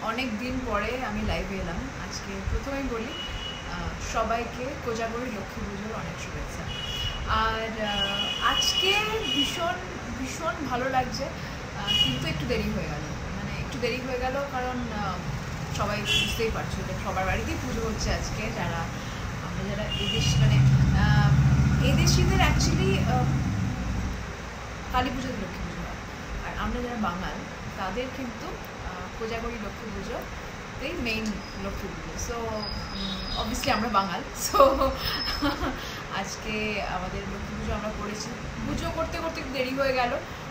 অনেক দিন পরে আমি লাইভে এলাম। আজকে প্রথমেই বলি সবাইকে কোজাগরী লক্ষ্মী পুজোর অনেক শুভেচ্ছা। আর আজকে ভীষণ ভীষণ ভালো লাগছে, কিন্তু একটু দেরি হয়ে গেল। কারণ সবাই বুঝতেই পারছো যে সবার বাড়িতেই পুজো হচ্ছে আজকে। আমরা যারা এদেশ এদেশিদের অ্যাকচুয়ালি কালী পুজো লক্ষ্মী পুজো হয়, আর আমরা যারা বাঙাল তাদের কিন্তু কোজাগরী লক্ষ্মী পুজোতেই main Lakshmi Puja. So obviously আমরা বাঙাল, সো আজকে আমাদের লক্ষ্মী পুজো আমরা করেছি। পুজো করতে করতে দেরি হয়ে গেল।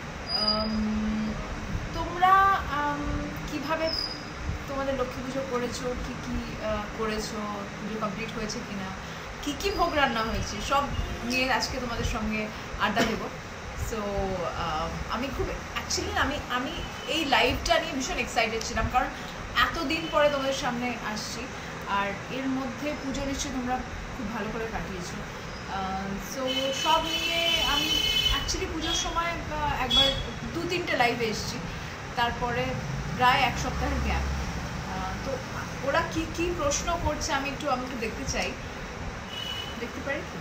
তোমরা কিভাবে তোমাদের লক্ষ্মী পুজো করেছো, কি কি করেছো, পুজো কমপ্লিট হয়েছে কিনা, কি কি ভোগ রান্না হয়েছে, সব নিয়ে আজকে তোমাদের সঙ্গে আড্ডা দেবো। সো আমি খুব অ্যাকচুয়ালি আমি এই লাইভটা নিয়ে ভীষণ এক্সাইটেড ছিলাম, কারণ এতদিন পরে তোমাদের সামনে আসছি। আর এর মধ্যে পুজো নিশ্চয়ই তোমরা খুব ভালো করে কাটিয়েছো। সো সব নিয়ে আমি অ্যাকচুয়ালি পুজোর সময় একবার 2-3টে লাইভে এসেছি, তারপরে প্রায় এক সপ্তাহের গ্যাপ। তো ওরা কি কি প্রশ্ন করছে আমি একটু দেখতে চাই, দেখতে পারি কি?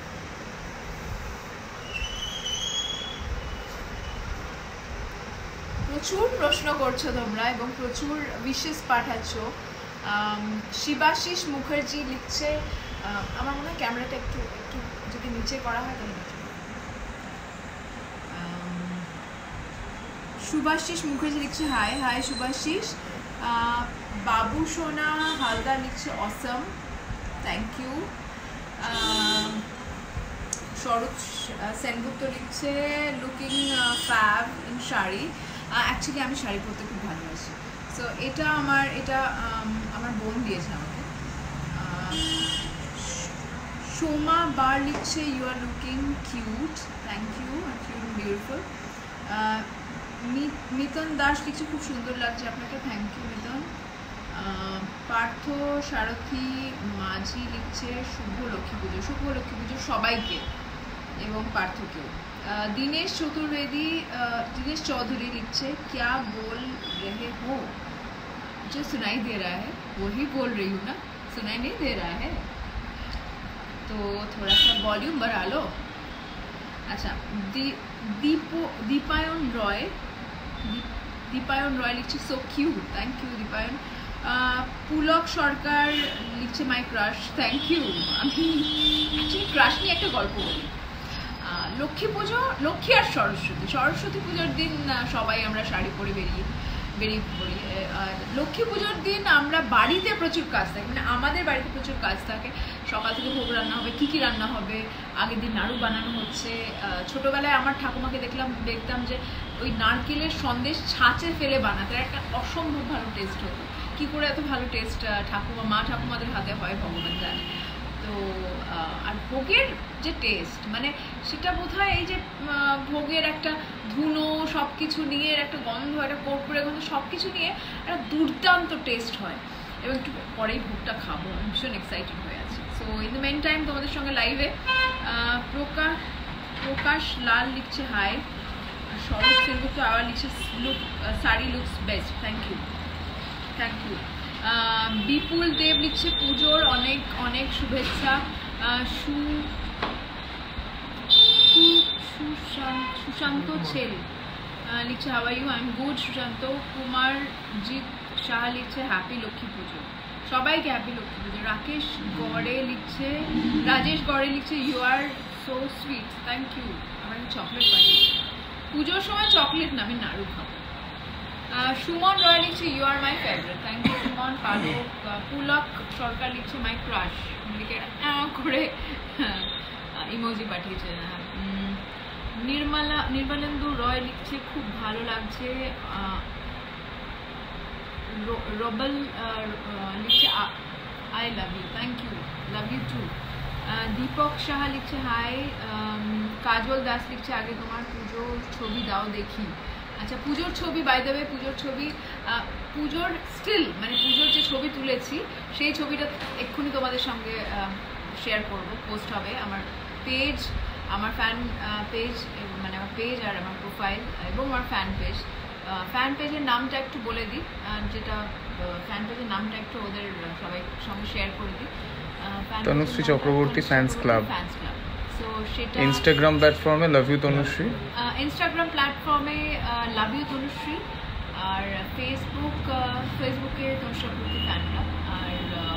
প্রচুর প্রশ্ন করছো তোমরা এবং প্রচুর উইশেস পাঠাচ্ছ। শিবাশিস মুখার্জি লিখছে, আমার মনে হয় ক্যামেরাটা একটু একটু যদি নিচে করা হয় তাহলে। সুভাশিস মুখার্জি লিখছে হাই হাই সুভাশিস। বাবু সোনা হালদার লিখছে awesome, thank you. Sharat Sengupta লিখছে looking fab in sari. Actually আমি শাড়ি পরতে খুব ভালোবাসি। সো এটা আমার বোন দিয়েছে আমাকে। সোমা বার লিখছে you are looking cute, thank you, cute and beautiful. Mitan Das লিখছে খুব সুন্দর লাগছে আপনাকে, থ্যাংক ইউ মিতন। পার্থ সারথী মাঝি লিখছে শুভ লক্ষ্মী পুজো সবাইকে এবং পার্থকেও। दिनेश चौधरी लिखছে क्या बोल रहे हो, जो सुनाई दे रहा है वही बोल रही हूँ ना, सुनाई नहीं दे रहा है तो थोड़ा सा वॉल्यूम बढ़ा लो। अच्छा, दीपायन रॉय लिखছে so cute, thank you Dipayan. Pulak Sarkar লিখছে মাই ক্রাশ, থ্যাংক ইউ। আমি অ্যাকচুয়ালি ক্রাশ নিয়ে একটা গল্প বলি। লক্ষ্মী পুজো, লক্ষ্মী আর সরস্বতী পুজোর দিন সবাই আমরা শাড়ি পরে বেরিয়ে পড়ি। আর লক্ষ্মী পুজোর দিন আমরা বাড়িতে প্রচুর কাজ থাকে, মানে আমাদের বাড়িতে প্রচুর কাজ থাকে। সকাল থেকে ভোগ রান্না হবে, কী কী রান্না হবে, আগের দিন নাড়ু বানানো হচ্ছে। ছোটোবেলায় আমার ঠাকুমাকে দেখতাম যে ওই নারকেলের সন্দেশ ছাঁচে ফেলে বানাতে, একটা অসম্ভব ভালো টেস্ট হতো। কী করে এত ভালো টেস্ট ঠাকুমাদের হাতে হয় ভগবান জানে। তো আর ভোগের যে টেস্ট, মানে সেটা বোধহয় এই যে ভোগের একটা ধুনো সব কিছু নিয়ে একটা গন্ধ, একটা কর্পূরে গন্ধ, সব কিছু নিয়ে একটা দুর্দান্ত টেস্ট হয়। এবং একটু পরেই ভোগটা খাবো, আমি ভীষণ এক্সাইটেড হয়ে আছি। So in the mean time তোমাদের সঙ্গে লাইভে প্রকাশ লাল লিখছে হাই। শরৎ সেনগুপ্ত আবার লিখছে sari looks best, thank you. Bipul Deb লিখছে পুজোর অনেক অনেক শুভেচ্ছা। সুশান্ত ছেল লিখছে how are you, I am good Sushanta. Kumarjit Shah লিখছে হ্যাপি লক্ষ্মী পুজো, সবাইকে হ্যাপি লক্ষ্মী পুজো। রাজেশ গড়ে লিখছে you are so sweet, thank you. আমার চকলেট পাঠিয়েছে, পুজোর সময় চকলেট না, আমি নাড়ু খাবো। সুমন রয় লিখছে you are my favourite, thank you Suman. Pulak Sarkar লিখছে মাই ক্রাশ, লিখে করে ইমোজি পাঠিয়েছে। নির্মলেন্দু রয় লিখছে খুব ভালো লাগছে। রবল লিখছে I love you, thank you, love you too. Dipak Saha লিখছে হাই। কাজল দাস লিখছে আগে তোমার পুজোর ছবি দাও দেখি। আচ্ছা, পুজোর ছবি, বাই দ্য ওয়ে পুজোর স্টিল, মানে পুজোর যে ছবি তুলেছি সেই ছবিটা এক্ষুনি তোমাদের সঙ্গে শেয়ার করব, পোস্ট হবে আমার পেজ, আমার ফ্যান পেজ, মানে আমার পেজ আর আমার প্রোফাইল এবং আমার ফ্যান পেজ ফ্যান পেজের নামটা একটু বলে দিই, যেটা ফ্যান পেজের নামটা একটু ওদের সবাই সঙ্গে শেয়ার করে দিই। Tanushree Chakraborty fans club. So সেটা ইনস্টাগ্রাম প্ল্যাটফর্মে লাভ ইউ তনুশ্রী, ইনস্টাগ্রাম প্ল্যাটফর্মে লাভ ইউ তনুশ্রী, আর ফেসবুকে তনুশ্রী চক্রবর্তী ফ্যান ক্লাব, আর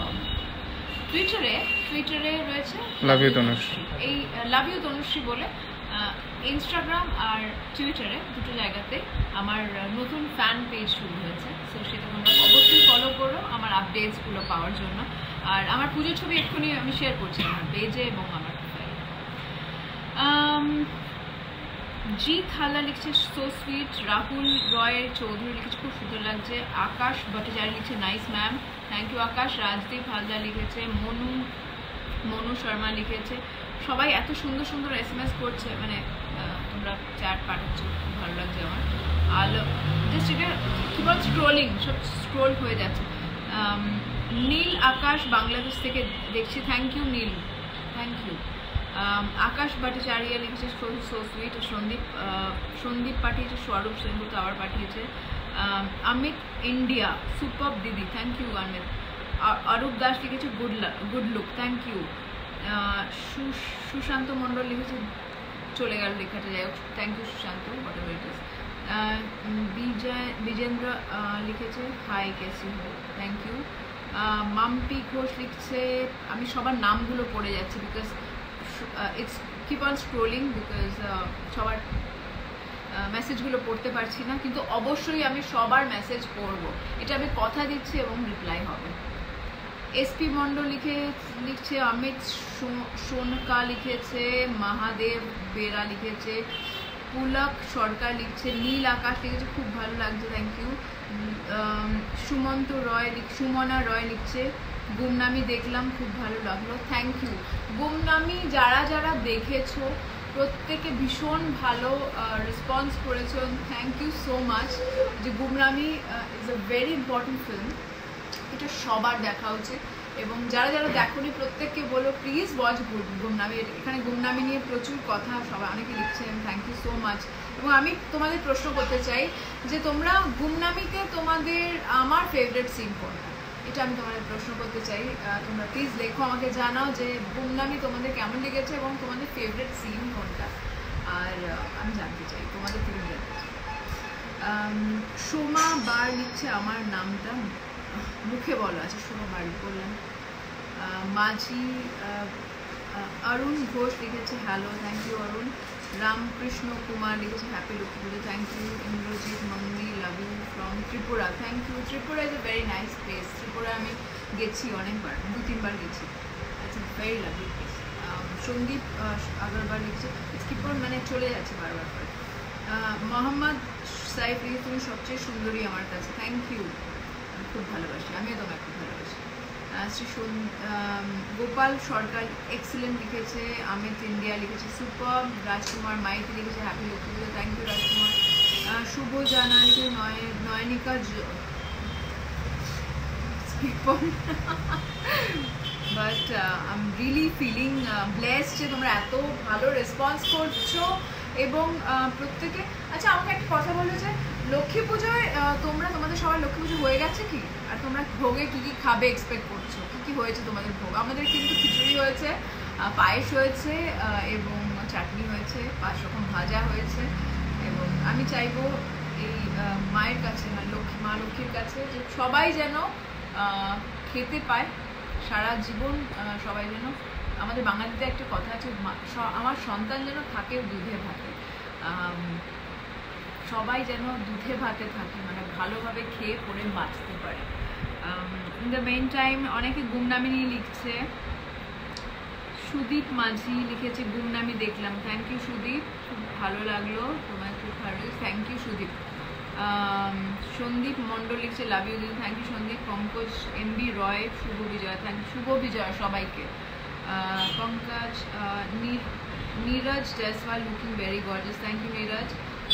টুইটারে রয়েছে লাভ ইউ তনুশ্রী। এই লাভ ইউ তনুশ্রী বলে ইনস্টাগ্রাম আর টুইটারে দুটো জায়গাতে আমার নতুন ফ্যান পেজ শুরু হয়েছে। সো সেটা তোমরা অবশ্যই ফলো করো আমার আপডেটসগুলো পাওয়ার জন্য। আর আমার পুজোর ছবি এক্ষুনি আমি শেয়ার করছি আমার পেজে এবং আমার প্রোফাইলে। জিৎ হালদার লিখছে সো সুইট। রাহুল রয় চৌধুরী লিখেছে খুব সুন্দর লাগছে। আকাশ ভট্টাচার্য লিখছে nice ma'am, thank you Akash. Rajdeep Haldar লিখেছে। মনু শর্মা লিখেছে। সবাই এত সুন্দর সুন্দর SMS করছে, মানে তোমরা চ্যাট পাঠাচ্ছ, খুব ভালো লাগছে আমার। আলো জাস্ট এটা কি বল স্ক্রোলিং, সব স্ক্রোল হয়ে যাচ্ছে। নীল আকাশ বাংলাদেশ থেকে দেখছি, thank you Neel, thank you. Akash Bhattacharya লিখেছে সো সুইট। সন্দীপ পাঠিয়েছে, স্বরূপ সেনগুপ্ত আবার পাঠিয়েছে। অমিত ইন্ডিয়া সুপার দিদি, থ্যাংক ইউ অমিত। অরূপ দাস লিখেছে good look, thank you. Sushanta Mondal লিখেছে চলে গেল লেখাটা, যাই হোক thank you Sushanta, whatever it is. Bijendra লিখেছে হাই কেসি হো, থ্যাংক ইউ। মাম্পি ঘোষ লিখছে, আমি সবার নামগুলো পড়ে যাচ্ছি because it's keep on scrolling, because সবার মেসেজগুলো পড়তে পারছি না, কিন্তু অবশ্যই আমি সবার মেসেজ পড়বো, এটা আমি কথা দিচ্ছি এবং রিপ্লাই হবে। এসপি মণ্ডল লিখছে। অমিত সোনকা লিখেছে। মহাদেব বেরা লিখেছে। পুলক সরকার লিখছে। নীল আকাশ লিখেছে খুব ভালো লাগছে, থ্যাংক ইউ। সুমনা রয় লিখছে গুমনামি দেখলাম খুব ভালো লাগলো, থ্যাংক ইউ। গুমনামি যারা যারা দেখেছো প্রত্যেকে ভীষণ ভালো রেসপন্স করেছো, থ্যাংক ইউ সো মাচ। যে Gumnaami is a very important film, এটা সবার দেখা উচিত, এবং যারা যারা দেখোনি প্রত্যেককে বলো প্লিজ ওয়াচ গুমনামি। এখানে গুমনামি নিয়ে প্রচুর কথা সবাই অনেকে লিখছেন, থ্যাংক ইউ সো মাচ। এবং আমি তোমাদের প্রশ্ন করতে চাই যে তোমরা গুমনামিতে তোমাদের আমার ফেভারিট সিন কোনটা, এটা আমি তোমাদের প্রশ্ন করতে চাই। তোমরা প্লিজ লেখো, আমাকে জানাও যে গুমনামি তোমাদের কেমন লেগেছে এবং তোমাদের ফেভারিট সিন কোনটা, আর আমি জানতে চাই তোমাদের থেকে জানতে চাই। সোমা বার লিখছে আমার নামটা মুখে বলো, আছে সোমা বার বললাম। মাঝি অরুণ ঘোষ লিখেছে hello, thank you Arun. Ramakrishna Kumar লিখেছে happy Lakshmi Puja, thank you. Indrajit মঙ্গি love you from Tripura, thank you. Tripura is a very nice place, Tripura আমি গেছি অনেকবার, 2-3 বার গেছি, it's a very lovely place. Sandip Agarwal লিখছে স্কিপর, মানে চলে যাচ্ছে বারবার করে। মোহাম্মদ সাইফ লিখেছে তুমি সবচেয়ে সুন্দরী আমার কাছে, থ্যাংক ইউ, খুব ভালোবাসি, আমিও তোমায় খুব ভালোবাসি। গোপাল সরকার এক্সিলেন্ট লিখেছে। অমিত ইন্ডিয়া লিখেছে সুপার। রাজকুমার মাইতি লিখেছে happy Lakshmi Puja, thank you রাজকুমার। শুভ জানা লিখেছে Nayanika but I am really feeling blessed যে তোমরা এত ভালো রেসপন্স করছো, এবং প্রত্যেকে। আচ্ছা আমাকে একটা কথা বলো যে লক্ষ্মী পুজোয় তোমাদের সবার লক্ষ্মী পুজো হয়ে গেছে কি, আর তোমরা ভোগে কী কী খাবে এক্সপেক্ট করছো, কী কী হয়েছে তোমাদের ভোগ? আমাদের কিন্তু খিচুড়ি হয়েছে, পায়েস হয়েছে, এবং চাটনি হয়েছে, 5 রকম ভাজা হয়েছে, এবং আমি চাইবো এই মায়ের কাছে, মা লক্ষ্মীর কাছে যে সবাই যেন খেতে পায় সারা জীবন, সবাই যেন, আমাদের বাঙালিদের একটা কথা আছে আমার সন্তান যেন থাকে দুধে ভাতে, সবাই যেন দুধে ভাতে থাকে, মানে ভালোভাবে খেয়ে পরে বাঁচতে পারে। ইন দ্য মেইন টাইম অনেকে গুমনামি নিয়ে লিখছে। সুদীপ মাঝি লিখেছে গুমনামি দেখলাম, থ্যাংক ইউ সুদীপ, খুব ভালো লাগলো, তোমার খুব ভালো, থ্যাংক ইউ সুদীপ। সন্দীপ মণ্ডল লিখছে লাভ ইউ দিদি, thank you Sandip. Pankaj MB Roy শুভ বিজয়, থ্যাংক ইউ, শুভ বিজয় সবাইকে। Pankaj Neeraj Jaiswal looking very gorgeous, thank you Neeraj.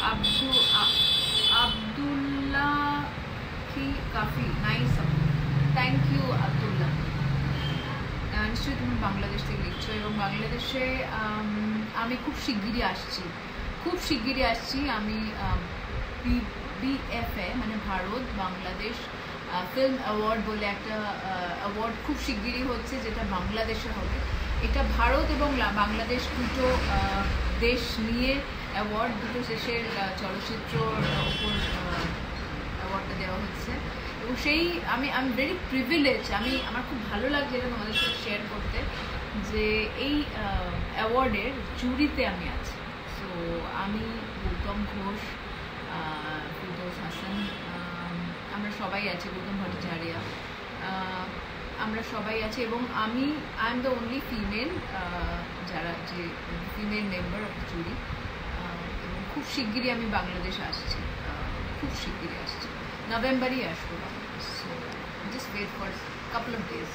Abdullah কি কাফি নাইস, থ্যাংক ইউ আবদুল্লাহ। নিশ্চয়ই তুমি বাংলাদেশ থেকে লিখছো, এবং বাংলাদেশে আমি খুব শিগগিরই আসছি, আমি BFA মানে ভারত বাংলাদেশ ফিল্ম অ্যাওয়ার্ড বলে একটা অ্যাওয়ার্ড খুব শিগগিরই হচ্ছে, যেটা বাংলাদেশে হবে। এটা ভারত এবং বাংলাদেশ দুটো দেশ নিয়ে অ্যাওয়ার্ড, দুটো দেশের চলচ্চিত্রর ওপর অ্যাওয়ার্ডটা দেওয়া হচ্ছে। এবং সেই আমি ভেরি প্রিভিলেজ, আমার খুব ভালো লাগছে এটা তোমাদের সাথে শেয়ার করতে, যে এই অ্যাওয়ার্ডের জুরিতে আমি আছি। সো আমি, গৌতম ঘোষ, ফিরদৌস হাসান, আমরা সবাই আছি, গৌতম ভট্টাচার্য, আমরা সবাই আছি। এবং I am the only female, যারা যে ফিমেল মেম্বার অফ জুরি। এবং খুব শিগগিরই আমি বাংলাদেশ আসছি, খুব শিগগিরই আসছি, নভেম্বরই আসবো Bangladesh. So just wait for couple of days.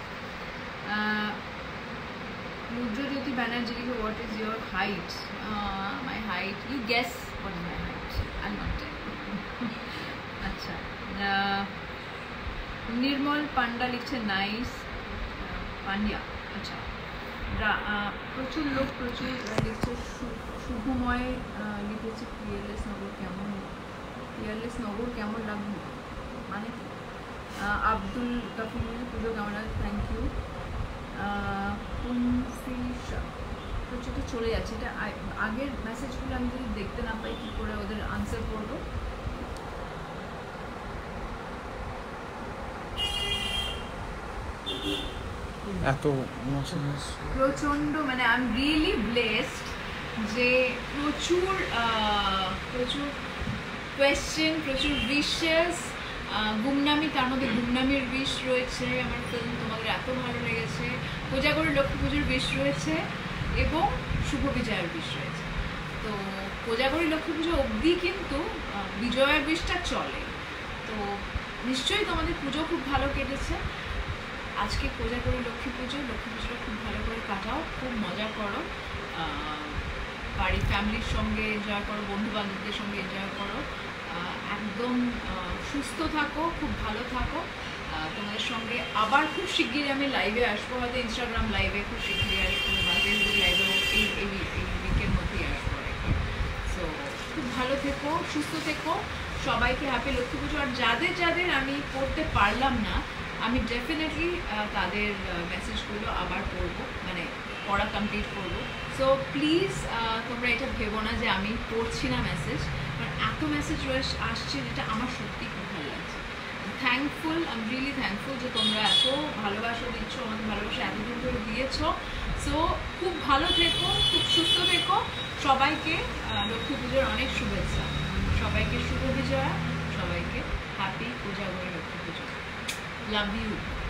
Rudra Banerjee, what is your height? My height, you guess what is my height. I'll not tell you. Acha. Nirmal Panda লিখছে নাইস। পান্ডিয়া, আচ্ছা। প্রচুর লোক প্রচুর লিখছে। শুভময় লিখেছে পিয়ারলেস নগর কেমন লাগবে মানে। আব্দুল কাফিল, পুজো কেমন লাগে, থ্যাংক ইউ। প্রচুর চলে যাচ্ছে, এটা আগের মেসেজগুলো আমি যদি দেখতে না পাই কী করে ওদের আনসার করবো। এত প্রচণ্ড, মানে আই এম রিয়েলি ব্লেসড যে প্রচুর কোয়েশ্চেন, প্রচুর উইশেস। গুমনামি, তার মধ্যে গুমনামির উইশ রয়েছে, আমার ফিল্ম তোমাদের এত ভালো লেগেছে। কোজাগরী লক্ষ্মী পুজোর উইশ রয়েছে এবং শুভ বিজয়ের উইশ রয়েছে। তো কোজাগরী লক্ষ্মী পুজো অবধি কিন্তু বিজয়ের উইশটা চলে। তো নিশ্চয়ই তোমাদের পুজো খুব ভালো কেটেছে। আজকে কোজাগরী লক্ষ্মী পুজোটা খুব ভালো করে কাটাও, খুব মজা করো, বাড়ির ফ্যামিলির সঙ্গে এনজয় করো, বন্ধু বান্ধবদের সঙ্গে এনজয় করো। একদম সুস্থ থাকো, খুব ভালো থাকো। তোমাদের সঙ্গে আবার খুব শিগগিরই আমি লাইভে আসবো, হয়তো ইনস্টাগ্রাম লাইভে খুব শিগগিরই আসবো, বা ফেসবুক লাইভেও এই উইকের মধ্যেই আসবো একবার। সো খুব ভালো থেকো, সুস্থ থেকো, সবাইকে হ্যাপি লক্ষ্মী পুজো। আর যাদের আমি পড়তে পারলাম না, আমি ডেফিনেটলি তাদের মেসেজগুলো আবার পড়বো, মানে পড়া কমপ্লিট করবো। সো প্লিজ তোমরা এটা ভেবো না যে আমি পড়ছি না মেসেজ, কারণ এত মেসেজ আসছে যেটা আমার সত্যি খুব ভালো লাগছে। Thankful, I am really thankful যে তোমরা এত ভালোবাসা দিচ্ছ, আমাকে ভালোবাসা এতদিন ধরে দিয়েছ। সো খুব ভালো থেকো, খুব সুস্থ থেকো। সবাইকে লক্ষ্মী পুজোর অনেক শুভেচ্ছা, সবাইকে শুভ বিজয়া, সবাইকে happy Kojagari Lakshmi Puja. Love you.